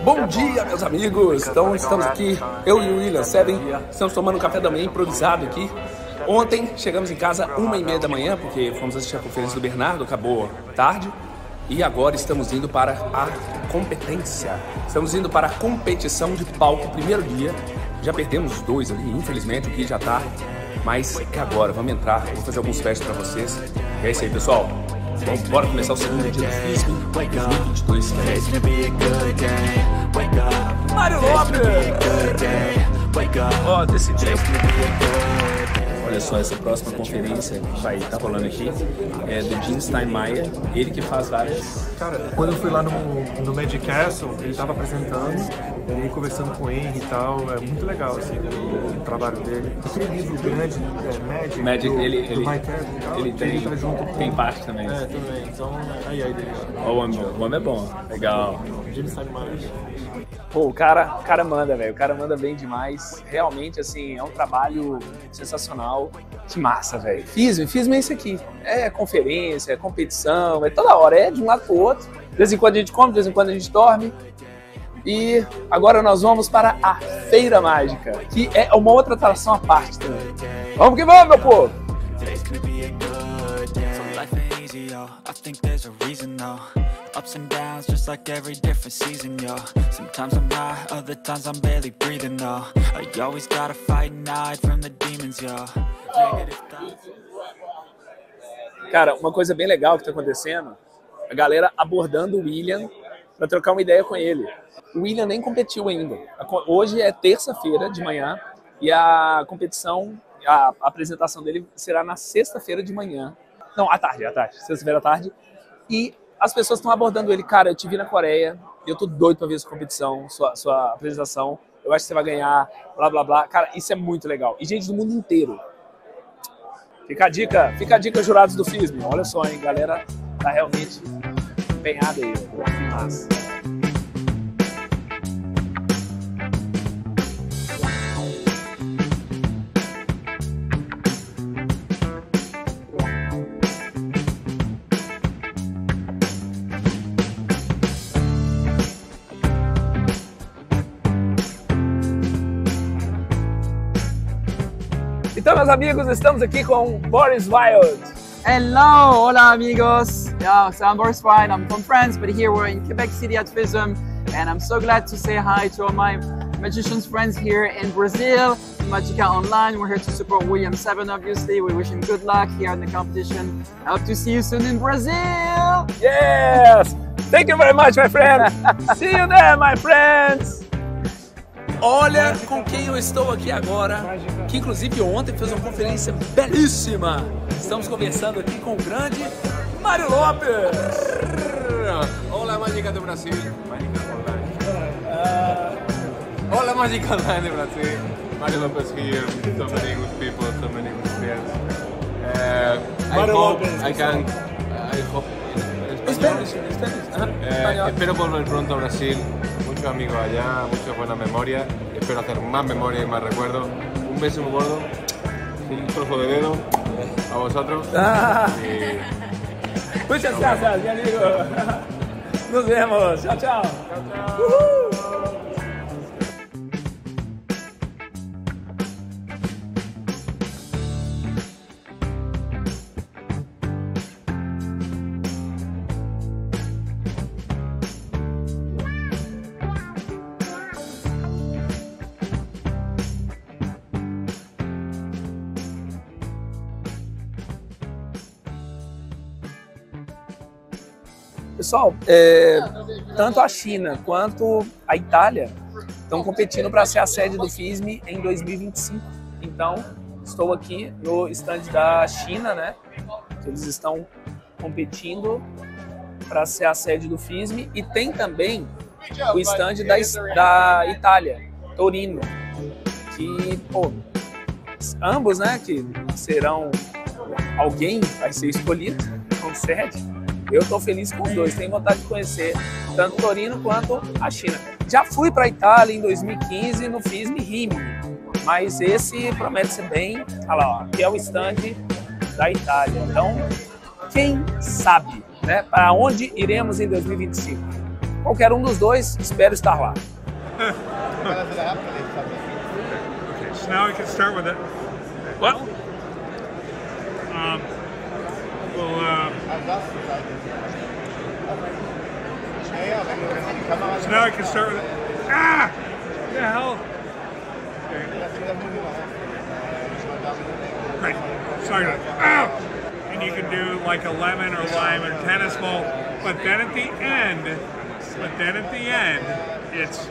Bom dia, meus amigos! Então, estamos aqui, eu e o William Seven, estamos tomando um café da manhã improvisado aqui. Ontem, chegamos em casa 1h30 da manhã, porque fomos assistir a conferência do Bernardo, acabou tarde. E agora estamos indo para a competência. Estamos indo para a competição de palco, primeiro dia. Já perdemos os dois ali, infelizmente, o Gui já tá. Mas é agora, vamos entrar, vou fazer alguns testes para vocês. E é isso aí, pessoal. Vamos, bora começar o segundo dia do FISM 2022. Mário Lopes! Ó, decidi. Olha só, essa próxima conferência que vai estar rolando aqui é do Jim Steinmeier, ele que faz várias... Cara, quando eu fui lá no Magic Castle, ele estava apresentando, e aí conversando com ele e tal, é muito legal assim, o trabalho dele. Aquele livro grande, Magic, do ele Mike Evans e tal, ele tem, tá junto com... tem parte também. É, também, então aí dele. Ó, o homem é bom, legal. Jim Steinmeier. Pô, o cara manda, velho. O cara manda bem demais. Realmente, assim, é um trabalho sensacional. Que massa, velho. FISM é isso aqui. É conferência, é competição, é toda hora. É de um lado pro outro. De vez em quando a gente come, de vez em quando a gente dorme. E agora nós vamos para a Feira Mágica, que é uma outra atração à parte também. Vamos que vamos, meu povo! Ups and downs, just like every different season, yo. Sometimes I'm high, other times I'm barely breathing, though. I always gotta fight and hide from the demons, yo. Cara, uma coisa bem legal que tá acontecendo, a galera abordando o William para trocar uma ideia com ele. O William nem competiu ainda. Hoje é terça-feira de manhã e a competição, a apresentação dele será na sexta-feira de manhã. Não, à tarde, sexta-feira à tarde. E as pessoas estão abordando ele. Cara, eu te vi na Coreia, eu tô doido pra ver sua competição, sua apresentação. Eu acho que você vai ganhar, blá, blá, blá. Cara, isso é muito legal. E gente do mundo inteiro. Fica a dica, jurados do FISM. Olha só, hein, galera tá realmente empenhada aí. Que massa. Então, meus amigos, estamos aqui com Boris Wild. Hello, hola amigos. Yeah, so I'm Boris Wild. I'm from France, but here we're in Quebec City at FISM, and I'm so glad to say hi to all my magicians friends here in Brazil, Magica Online. We're here to support William Seven, obviously. We wish him good luck here in the competition. I hope to see you soon in Brazil. Yes! Thank you very much, my friend. See you there, my friends. Olha com quem eu estou aqui agora, que inclusive ontem fez uma conferência belíssima. Estamos conversando aqui com o grande Mário Lopes. Olá, Magica do Brasil. Magica Online. Olá, Magica Online do Brasil. Mário Lopes here. So many good people, so many good friends. I hope. Spanish. Espero volver pronto a Brasil. Muchos amigos allá, mucha buena memoria. Espero hacer más memoria y más recuerdos. Un beso muy gordo, un trozo de dedo a vosotros. Muchas gracias, mi amigo. Nos vemos. Chao, chao. Pessoal, tanto a China quanto a Itália estão competindo para ser a sede do FISM em 2025. Então, estou aqui no stand da China, né? Eles estão competindo para ser a sede do FISM. E tem também o stand da Itália, Torino, que, pô, ambos, né, que serão alguém vai ser escolhido como sede. Eu estou feliz com os dois, tenho vontade de conhecer tanto Torino quanto a China. Já fui para a Itália em 2015 no FISM Rimini, mas esse promete ser bem, olha lá, ó, que é o stand da Itália. Então, quem sabe, né, para onde iremos em 2025? Qualquer um dos dois, espero estar lá. Okay, so now we can start with it. What? So now I can start with it. Ah! What the hell? Right. Sorry. Ow! And you can do like a lemon or lime or tennis ball, but then at the end, it's.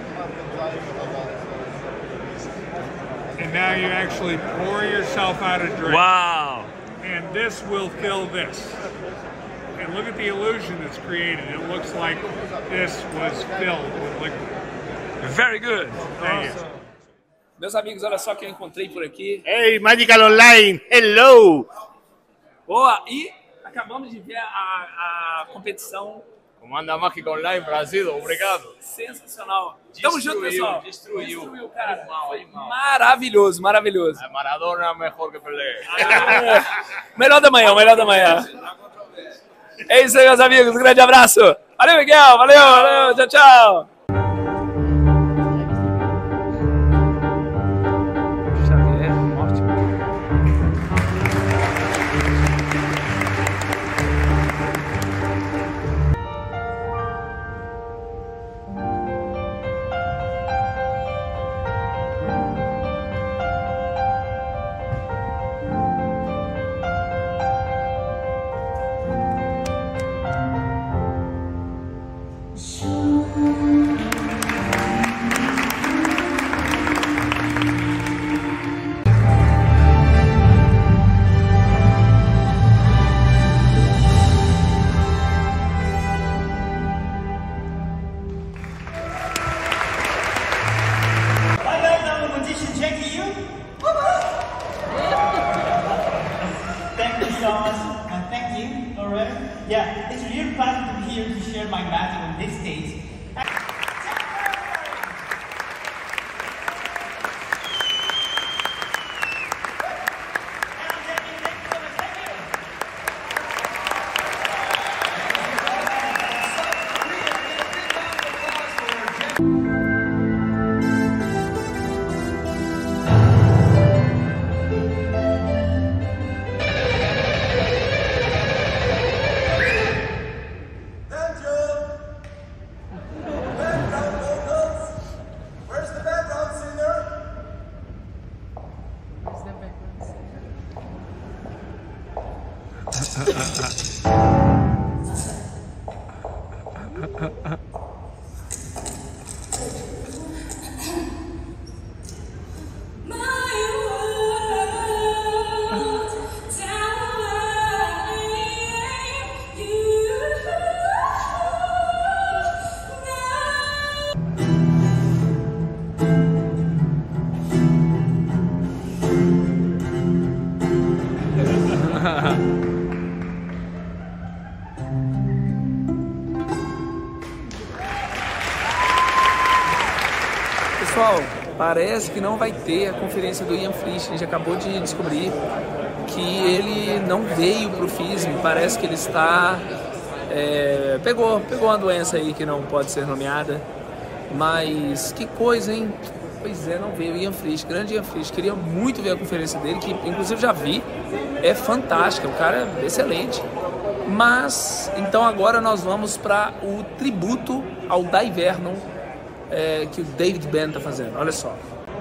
And now you actually pour yourself out a drink. Wow! And this will fill this. And look at the illusion that's created. It looks like this was filled with liquid. Very good. Thank you. Meus amigos, olha só quem eu encontrei por aqui. Hey, Magical Online, hello! Boa! E acabamos de ver a competição. Comanda Mágica Online Brasil, obrigado. Sensacional. Tamo junto, pessoal. Destruiu, cara. Animal. Maravilhoso, maravilhoso. A Maradona mejor que perder. Melhor da manhã, melhor da manhã. É isso aí, meus amigos. Um grande abraço. Valeu, Miguel. Valeu. Tchau, tchau. Yeah, it's really pleasant to be here to share my magic on this stage. Pessoal, parece que não vai ter a conferência do Ian Flisch. A gente acabou de descobrir que ele não veio para o FISM. Parece que ele está... pegou uma doença aí que não pode ser nomeada. Mas que coisa, hein? Pois é, não veio. Ian Flisch, grande Ian Flisch. Queria muito ver a conferência dele, que inclusive já vi. É fantástica, o cara é excelente. Mas, então agora nós vamos para o tributo ao Dai Vernon, que o David Benn está fazendo. Olha só.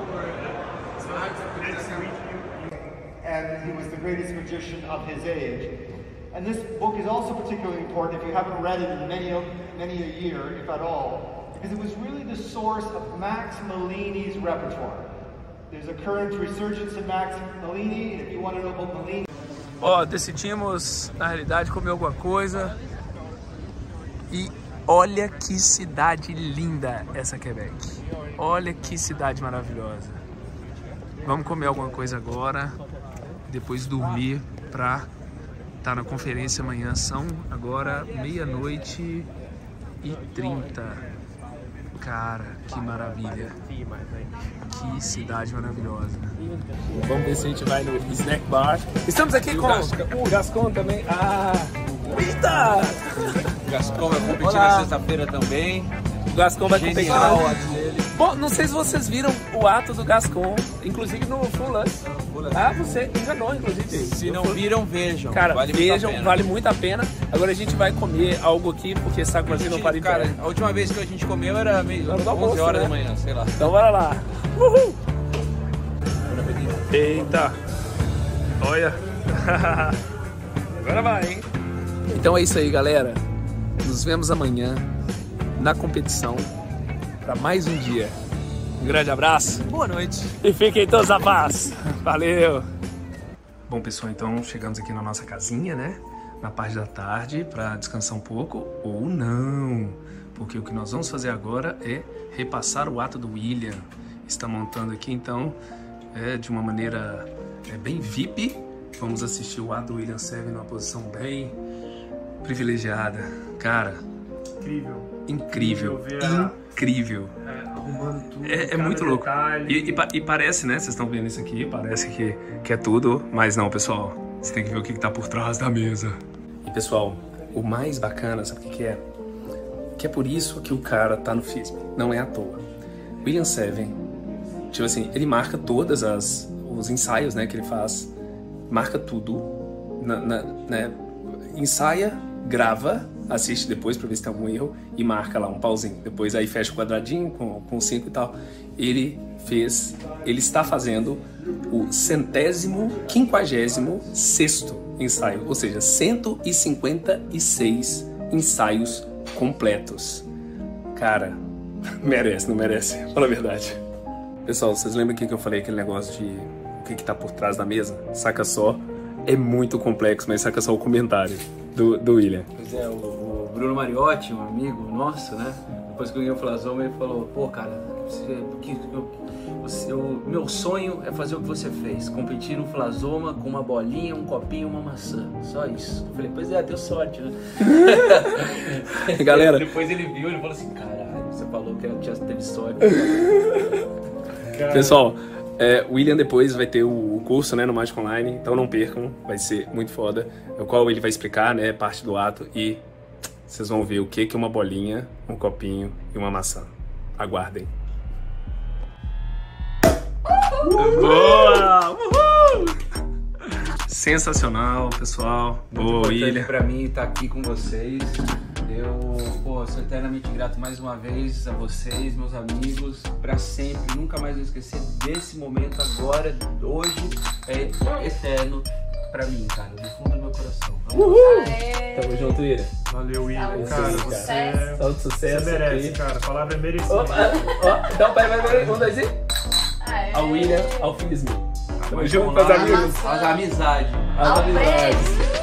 And he was the greatest magician of his age. And this book is also particularly important if you haven't read it in many a year, if at all, because it was really the source of Max Malini's repertoire. There's a current resurgence of Max Malini, and if you want to know about Malini... Ó, decidimos, na realidade, comer alguma coisa e olha que cidade linda essa Quebec. Olha que cidade maravilhosa. Vamos comer alguma coisa agora, depois dormir pra estar na conferência amanhã. São agora 00:30. Cara, que maravilha. Que cidade maravilhosa. Vamos ver se a gente vai no snack bar. Estamos aqui com o Gascon também. Eita! O Gascon vai competir na sexta-feira também. O Gascon vai competir. Genial o ato dele. Bom, não sei se vocês viram o ato do Gascon, inclusive no Full Lance. Ah, você enganou, inclusive. Se não viram, vejam. Cara, vale vejam, muito vale muito a pena. Agora a gente vai comer algo aqui, porque esse sacozinho não para em pé. Cara, a última vez que a gente comeu era meio 11 horas da manhã, sei lá. Então bora lá. Uhul! Eita! Olha! Agora vai, hein? Então é isso aí, galera. Nos vemos amanhã na competição para mais um dia. Um grande abraço. Boa noite. E fiquem todos na paz. Valeu! Bom, pessoal, então chegamos aqui na nossa casinha, né? Na parte da tarde para descansar um pouco ou não. Porque o que nós vamos fazer agora é repassar o ato do William. Está montando aqui, então, de uma maneira bem VIP. Vamos assistir o ato do William Seven numa posição bem privilegiada. Cara, incrível. Incrível. Arrumando tudo. É muito louco. E parece, né? Vocês estão vendo isso aqui, parece que é tudo, mas não, pessoal. Você tem que ver o que tá por trás da mesa. E, pessoal, o mais bacana, sabe o que é? Que é por isso que o cara tá no FISM. Não é à toa. William Seven, tipo assim, ele marca todas os ensaios, né, que ele faz. Marca tudo. Né? Ensaia, grava, assiste depois pra ver se tem algum erro e marca lá um pauzinho. Depois aí fecha o quadradinho com 5 e tal. Ele está fazendo o 156º ensaio, ou seja, 156 ensaios completos. Cara, merece, não merece? Fala a verdade. Pessoal, vocês lembram que eu falei aquele negócio de o que tá por trás da mesa? Saca só, é muito complexo, mas saca só o comentário do William. Pois é, o Bruno Mariotti, um amigo nosso, né? Depois que eu ganhei o Flasoma, ele falou, pô, cara, meu sonho é fazer o que você fez, competir no Flasoma com uma bolinha, um copinho e uma maçã, só isso. Eu falei, pois é, deu sorte, né? Galera, depois ele viu, ele falou assim, caralho, você falou que já teve sorte. Pessoal, o William depois vai ter o curso, né, no Magic Online, então não percam, vai ser muito foda, no qual ele vai explicar, né, parte do ato e vocês vão ver o que é uma bolinha, um copinho e uma maçã. Aguardem. Boa! Uhul! Sensacional, pessoal. Boa, William. Pra mim estar aqui com vocês. Eu sou eternamente grato mais uma vez a vocês, meus amigos, pra sempre. Nunca mais vou esquecer desse momento agora, hoje, é eterno pra mim, cara, do fundo do meu coração. Uhul! Tamo junto, William. Valeu, William. Cara, você é... Salve, sucesso. Você merece, cara. A palavra é merecida. Então, peraí. 1, 2 e... Ao William, ao FISM. Tamo junto, meus amigos. As amizades. As amizades.